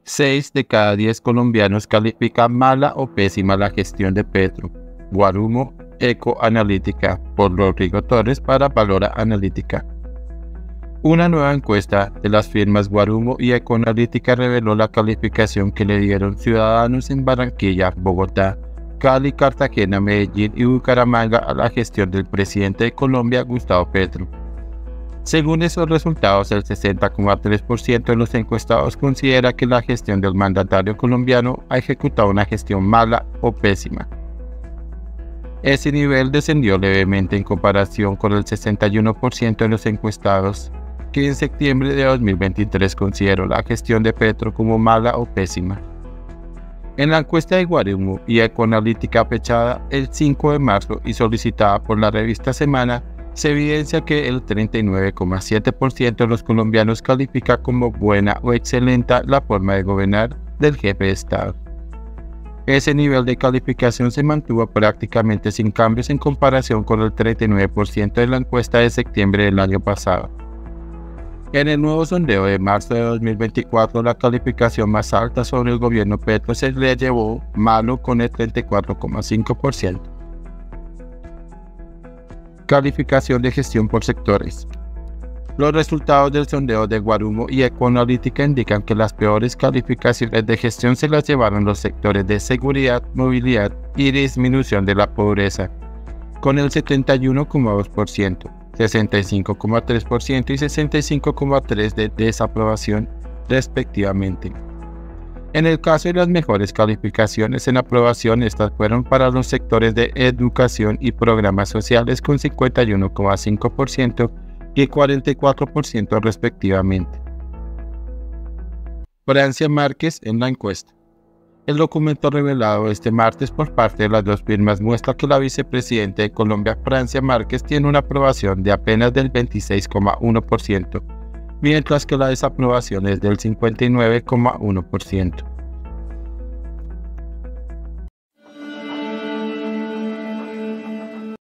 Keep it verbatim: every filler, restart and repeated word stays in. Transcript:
Seis de cada diez colombianos califican mala o pésima la gestión de Petro. Guarumo, Eco Analítica, por Rodrigo Torres para Valora Analítica. Una nueva encuesta de las firmas Guarumo y Eco Analítica reveló la calificación que le dieron ciudadanos en Barranquilla, Bogotá, Cali, Cartagena, Medellín y Bucaramanga a la gestión del presidente de Colombia, Gustavo Petro. Según esos resultados, el sesenta coma tres por ciento de los encuestados considera que la gestión del mandatario colombiano ha ejecutado una gestión mala o pésima. Ese nivel descendió levemente en comparación con el sesenta y uno por ciento de los encuestados, que en septiembre de dos mil veintitrés consideró la gestión de Petro como mala o pésima. En la encuesta de Guarumo y Ecoanalítica fechada el cinco de marzo y solicitada por la revista Semana, se evidencia que el treinta y nueve coma siete por ciento de los colombianos califica como buena o excelente la forma de gobernar del jefe de Estado. Ese nivel de calificación se mantuvo prácticamente sin cambios en comparación con el treinta y nueve por ciento de la encuesta de septiembre del año pasado. En el nuevo sondeo de marzo de dos mil veinticuatro, la calificación más alta sobre el gobierno Petro se le llevó malo con el treinta y cuatro coma cinco por ciento. Calificación de gestión por sectores. Los resultados del sondeo de Guarumo y Ecoanalítica indican que las peores calificaciones de gestión se las llevaron los sectores de seguridad, movilidad y disminución de la pobreza, con el setenta y uno coma dos por ciento, sesenta y cinco coma tres por ciento y sesenta y cinco coma tres por ciento de desaprobación, respectivamente. En el caso de las mejores calificaciones en aprobación, estas fueron para los sectores de educación y programas sociales con cincuenta y uno coma cinco por ciento y cuarenta y cuatro por ciento respectivamente. Francia Márquez en la encuesta. El documento revelado este martes por parte de las dos firmas muestra que la vicepresidenta de Colombia, Francia Márquez, tiene una aprobación de apenas del veintiséis coma uno por ciento, mientras que la desaprobación es del cincuenta y nueve coma uno por ciento.